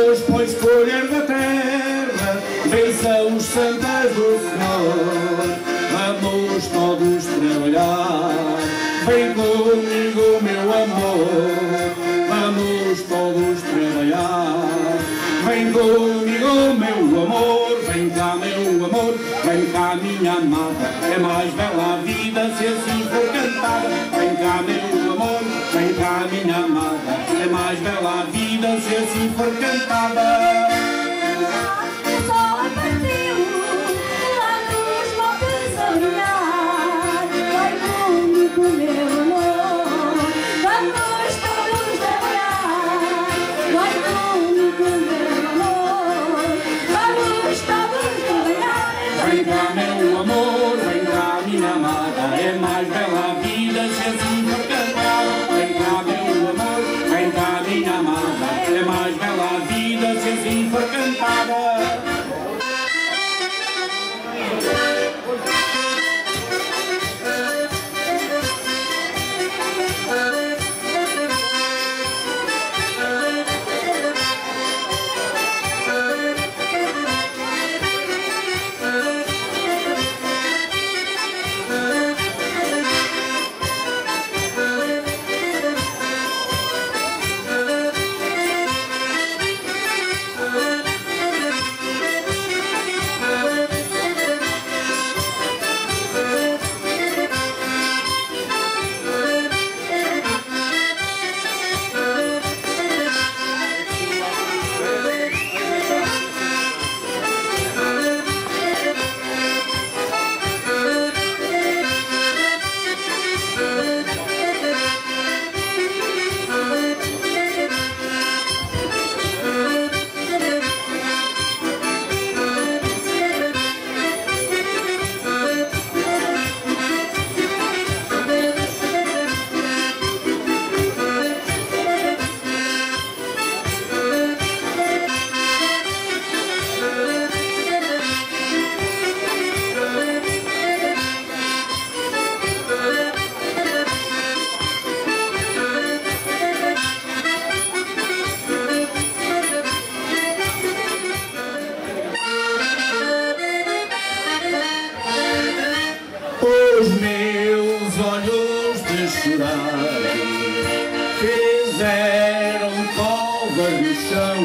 Deus pois colher da terra, bênçãos santas do Senhor. Vamos todos trabalhar, vem comigo meu amor. Vamos todos trabalhar, vem comigo meu amor. Vem cá meu amor, vem cá minha amada, é mais bela a vida se assim for cantada. Vem cá meu amor, vem cá minha amada, é mais bela a vida se assim for cantada. Vem cá meu amor, vem cá minha amada, é mais bela a vida se assim for cantada. Vem cá meu amor, vem cá minha amada, é mais bela a vida se assim for cantada. Os meus olhos de chorar fizeram covas no chão,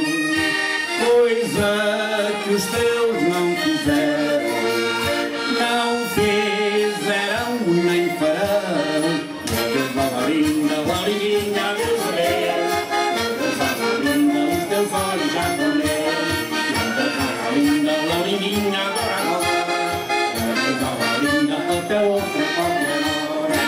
coisa que os teus não fizeram, não fizeram nem farão. Deus Laurinda, Laurinha, Deus Deus Laurinda, os teus olhos já comeram. Deus Laurinda, Laurinha, agora até outra qualquer hora.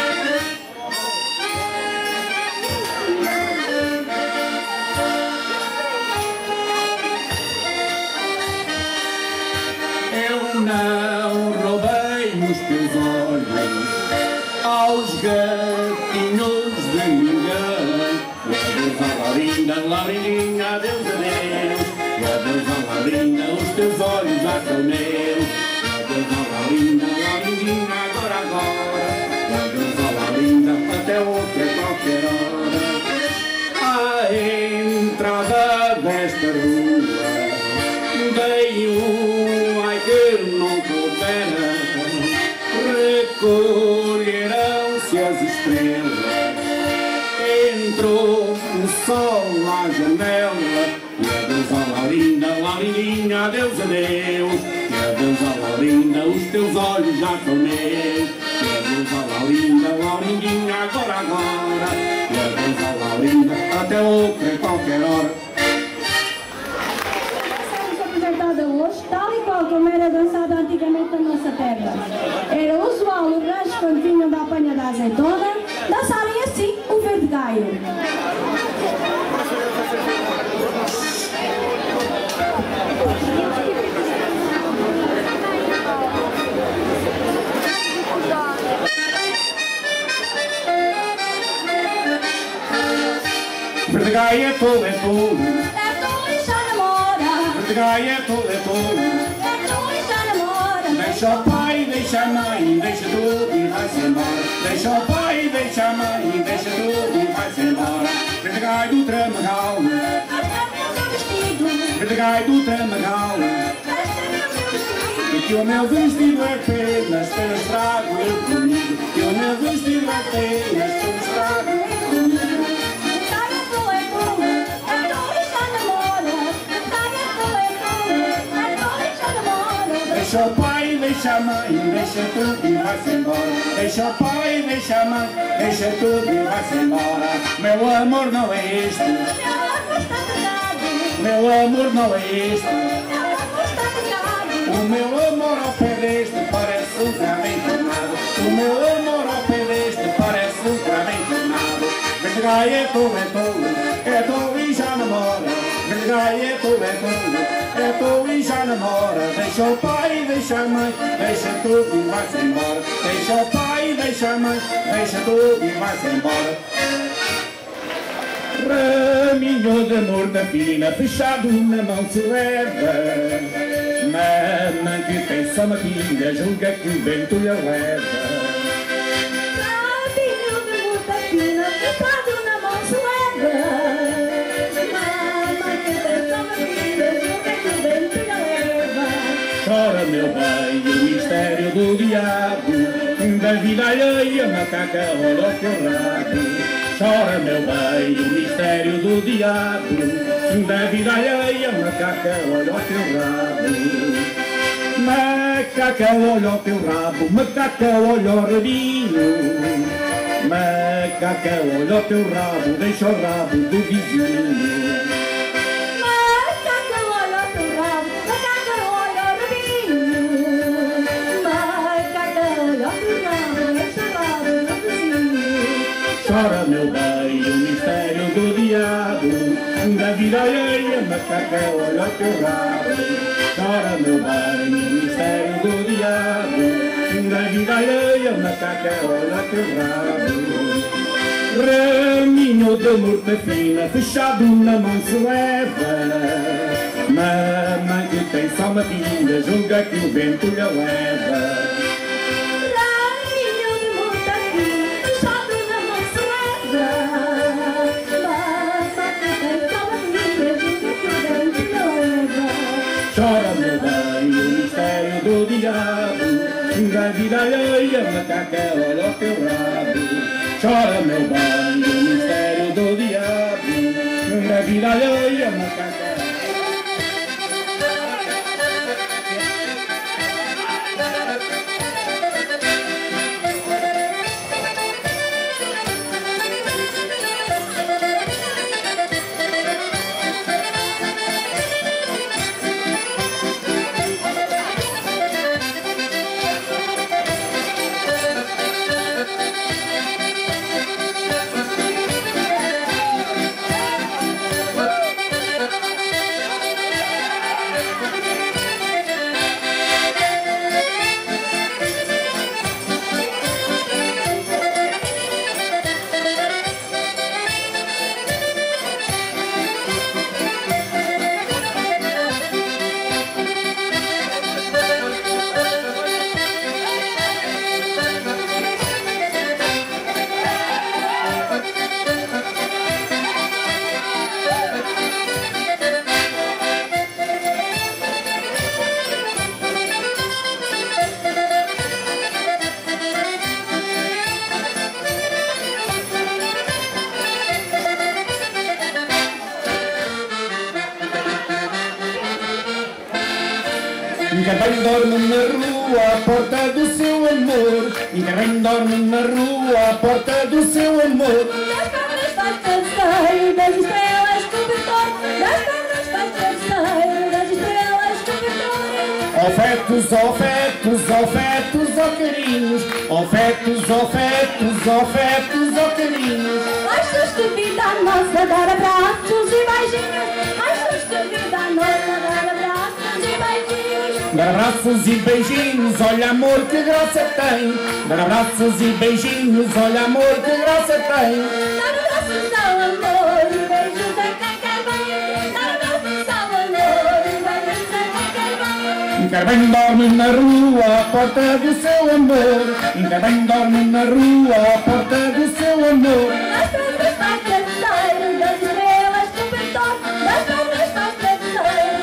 Eu não roubei os teus olhos aos gatinhos de ninguém. Deus Laurinda, Laurinha, Deus a Deus. Deus Laurinda, os teus olhos já são meus. Deus Laurinda, Laurinha, agora, Deus Laurinda, até outra qualquer hora. À entrada desta rua veio, ai que não coubera, recolheram-se as estrelas, entrou o sol à janela. Deus Laurinda, Laurinha, Deus a Deus. Deus Laurinda, os teus olhos já são meus. Deus Laurinda, Laurinha, agora, Deus Laurinda, até outra qualquer hora. Estamos apresentada hoje, tal e qual como era dançada antigamente na nossa terra. Era usual o rancho, quando vinham da apanha da azeitona, dançarem assim o verde gaio. Verde gaio é tudo, é tudo. É tu e já namora. Verde gaio é tudo, é tudo. É tu e já namora. Deixa o pai, deixa a mãe, deixa tudo e vai-se embora. Deixa o pai, deixa a mãe, deixa tudo e vai-se embora. Verde gaio do Tramagal. Vergai do Tamagal, e que o meu vestido é apenas para estrago eu comigo, que o meu vestido é apenas para estrago eu comigo. Deixa o pai, deixa a mãe, deixa tudo e vai-se embora. Deixa o pai, deixa a mãe, deixa tudo e vai-se embora. Meu amor não é este, meu amor não é este. O meu amor ao pé deste parece um cravo entornado. O meu amor ao pé deste parece um cravo entornado. Vergai é tolo e já namora. Vergai é tolo e já namora. Deixa o pai, deixa a mãe, deixa tudo e vai-se embora. Deixa o pai, deixa a mãe, deixa tudo e vai-se embora. Raminho de amor da fina, fechado na mão se leva. Mamãe que tem só uma filha, julga que o vento lhe leva. Raminho de amor da fina, fechado na mão se leva. Mamãe que tem só uma filha, julga que o vento lhe leva. Chora meu bem, o mistério do diabo, da vida alheia, macaca, olha o teu rabo. Chora meu bem, o mistério do diabo, da vida alheia, macaca, olha o teu rabo. Macaca, olha o teu rabo, macaca, olha o rabinho. Macaca, olha o teu rabo, deixa o rabo do vizinho. Macaca, olha o teu rabo, macaca, olha o rabinho. Macaca, olha o teu rabo, deixa o rabo do vizinho. Chora meu bem, o mistério do diabo, da vida alheia, macaca, olha o teu rabo. Chora meu bem, o mistério do diabo, da vida alheia, macaca, olha o teu rabo. Raminho de murta fina, fechado na mão se leva. Mamãe que tem só uma filha, julga que o vento lhe leva. Raminho de murta fina, fechado na mão se leva. Mamãe que tem só uma filha, julga que o vento lhe leva. Chora meu bem, o mistério do diabo, da vida alheia, macaca, olha o teu rabo. Chora meu bem, o mistério do diabo, da vida alheia, macaca. Ninguém bem dorme na rua à porta do seu amor. Ninguém bem dorme na rua à porta do seu amor. Das pedras faz canseiro, das estrelas cobertor. Das pedras faz canseiro, das estrelas cobertor. Afetos, afetos, afetos, ó carinhos. Afetos, afetos, afetos, ó carinhos. Mais susto vida nossa, dar abraços e beijinhos. Mais susto vida nossa, dar abraços e beijinhos. Dar abraços e beijinhos, olha amor que graça tem. Dar abraços e beijinhos, olha amor que graça tem. Dar abraços ao amor e beijos a quem quer bem. Dar abraços ao amor e beijos a quem quer bem. Quer bem dorme na rua à porta do seu amor. Quer bem dorme na rua à porta do seu amor. Das pedras faz canseiro, das estrelas cobertor. Das pedras faz canseiro,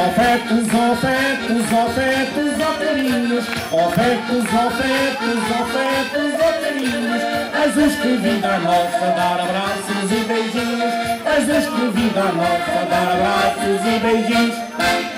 Ofertos, ofertos, ofertos, ocarinhos. Ofertos, ofertos, ofertos, ocarinhos. És que vida nossa, dar abraços e beijinhos. És que vida nossa, dar abraços e beijinhos.